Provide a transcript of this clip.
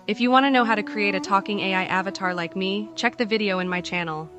If you want to know how to create a talking AI avatar like me, check the video in my channel.